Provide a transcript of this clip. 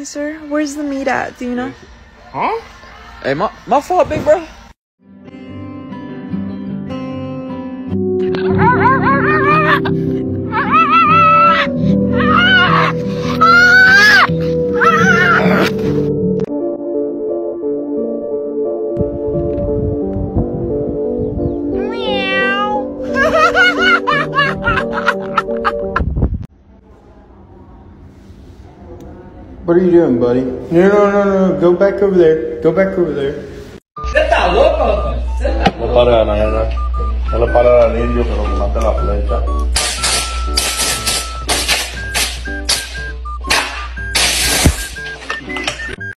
me, sir? Where's the meat at? Do you know? Huh? Hey, my fault, big bro. What are you doing, buddy? No. Go back over there. Go back over there. Você tá louco, rapaz? Você tá louco? Não para nada. Ela para ali, eu não mata a flecha.